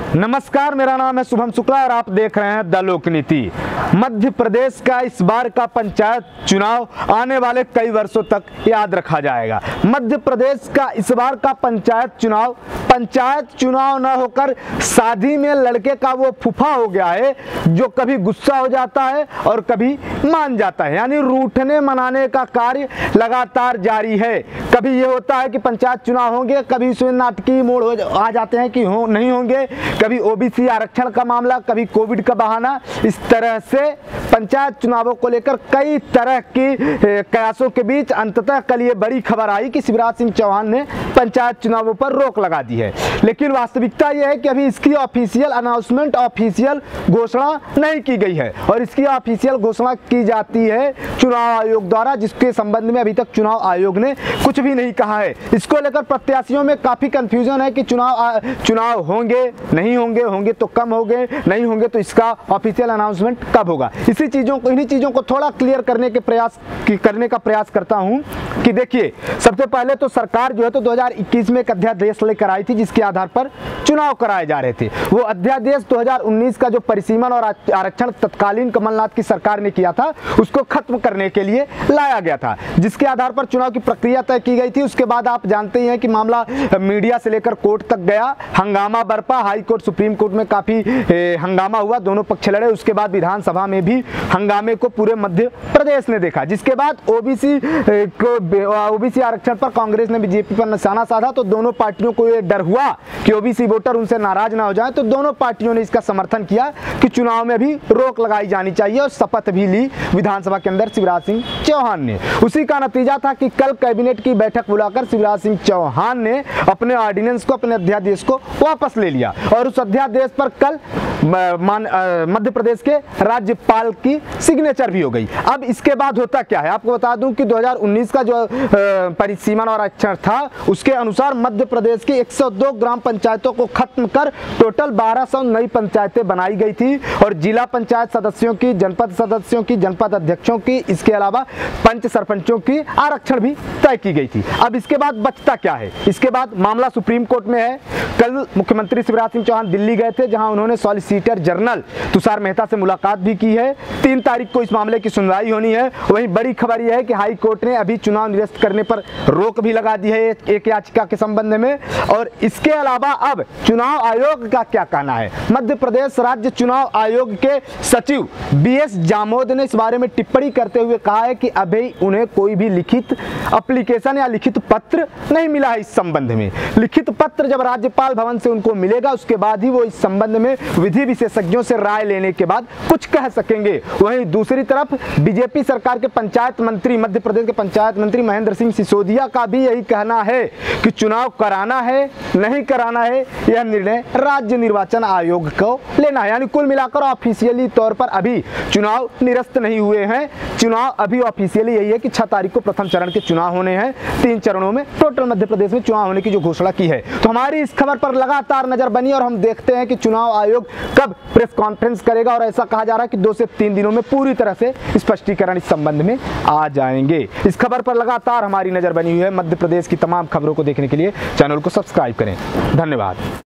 नमस्कार, मेरा नाम है शुभम शुक्ला और आप देख रहे हैं द लोकनीति। मध्य प्रदेश का इस बार का पंचायत चुनाव आने वाले कई वर्षों तक याद रखा जाएगा। मध्य प्रदेश का इस बार का पंचायत चुनाव न होकर शादी में लड़के का वो फूफा हो गया है जो कभी गुस्सा हो जाता है और कभी मान जाता है, यानी रूठने मनाने का कार्य लगातार जारी है। कभी ये होता है कि पंचायत चुनाव होंगे, कभी इसमें नाटकीय मोड़ आ जाते हैं कि नहीं होंगे, कभी ओबीसी आरक्षण का मामला, कभी कोविड का बहाना। इस तरह से पंचायत चुनावों को लेकर कई तरह की कयासों के बीच अंततः कल ये बड़ी खबर आई कि शिवराज सिंह चौहान ने पंचायत चुनावों पर रोक लगा दी है। लेकिन वास्तविकता यह है कि अभी इसकी ऑफिशियल अनाउंसमेंट, ऑफिशियल घोषणा नहीं की गई है और इसकी ऑफिशियल घोषणा की जाती है चुनाव आयोग द्वारा, जिसके संबंध में अभी तक चुनाव आयोग ने कुछ भी नहीं कहा है। इसको लेकर प्रत्याशियों में काफी कंफ्यूजन है कि चुनाव होंगे, नहीं होंगे, होंगे तो कम होंगे, नहीं होंगे तो इसका ऑफिशियल अनाउंसमेंट कब होगा। इन्हीं चीजों को थोड़ा क्लियर करने का प्रयास करता हूं कि देखिए, सबसे पहले तो सरकार जो है तो 2021 में एक अध्यादेश लेकर आई थी जिसके आधार पर चुनाव कराए जा रहे थे। वो अध्यादेश 2019 का जो परिसीमन और आरक्षण तत्कालीन कमलनाथ की सरकार ने किया था उसको खत्म करने के लिए लाया गया था, जिसके आधार पर चुनाव की प्रक्रिया तय की गई थी। उसके बाद आप जानते ही हैं कि मामला मीडिया से लेकर कोर्ट तक गया, हंगामा बरपा, हाई कोर्ट सुप्रीम कोर्ट में काफी हंगामा हुआ, दोनों पक्ष लड़े। उसके बाद विधानसभा में भी हंगामे को पूरे मध्य प्रदेश ने देखा, जिसके बाद ओबीसी आरक्षण पर कांग्रेस ने बीजेपी पर निशाना साधा तो दोनों पार्टियों को ये डर हुआ कि ओबीसी वोटर उनसे नाराज ना हो जाए, तो दोनों पार्टियों ने इसका समर्थन किया कि चुनाव में भी रोक लगाई जानी चाहिए और शपथ भी ली विधानसभा के अंदर शिवराज सिंह चौहान ने। उसी का नतीजा था कि कल कैबिनेट की बैठक बुलाकर शिवराज सिंह चौहान ने अपने ऑर्डिनेंस को, अपने अध्यादेश को वापस ले लिया और उस अध्यादेश पर कल मध्य प्रदेश के राज्यपाल की सिग्नेचर भी हो गई। अब इसके बाद होता क्या है, आपको बता दूं कि 2019 का जो परिसीमन और आरक्षण था उसके अनुसार मध्य प्रदेश की 102 ग्राम पंचायतों को खत्म कर टोटल 1200 नई पंचायतें बनाई गई थी और जिला पंचायत सदस्यों की, जनपद सदस्यों की, जनपद अध्यक्षों की, इसके अलावा पंच सरपंचों की आरक्षण भी तय की गई थी। अब इसके बाद बचता क्या है, इसके बाद मामला सुप्रीम कोर्ट में है। कल मुख्यमंत्री शिवराज सिंह चौहान दिल्ली गए थे जहां उन्होंने सॉलिसिटर जनरल तुषार मेहता से मुलाकात भी की है। 3 तारीख को इस मामले की सुनवाई होनी है। वहीं बड़ी खबर यह है कि हाई कोर्ट ने अभी चुनाव निरस्त करने पर रोक भी लगा दी है एक याचिका के संबंध में। और इसके अलावा अब चुनाव आयोग का क्या कहना है, मध्य प्रदेश राज्य चुनाव आयोग के सचिव बीएस जामोद ने इस बारे में टिप्पणी करते हुए कहा है कि अभी उन्हें कोई भी लिखित एप्लीकेशन या लिखित पत्र नहीं मिला है। इस संबंध में लिखित पत्र जब राज्यपाल भवन से उनको मिलेगा उसके बाद ही वो इस संबंध में विधि विशेषज्ञों से राय लेने के बाद कुछ कह सकेंगे। वहीं दूसरी तरफ बीजेपी सरकार के पंचायत मंत्री, मध्य प्रदेश के पंचायत मंत्री महेंद्र सिंह सिसोदिया का भी यही कहना है कि चुनाव कराना है, नहीं कराना है, यह निर्णय राज्य निर्वाचन आयोग को लेना है। यानी कुल मिलाकर ऑफिशियली तौर पर अभी चुनाव निरस्त नहीं हुए हैं। चुनाव अभी ऑफिशियली यही है कि 6 तारीख को प्रथम चरण के चुनाव होने हैं। 3 चरणों में टोटल मध्य प्रदेश में चुनाव होने की जो घोषणा की है। तो हमारी इस खबर पर लगातार नजर बनी और हम देखते हैं कि चुनाव आयोग कब प्रेस कॉन्फ्रेंस करेगा और ऐसा कहा जा रहा है कि 2 से 3 दिनों में पूरी तरह से स्पष्टीकरण इस संबंध में आ जाएंगे। इस खबर पर लगातार हमारी नजर बनी हुई है। मध्य प्रदेश की तमाम खबरों को देखने के लिए चैनल को सब्सक्राइब करें। धन्यवाद।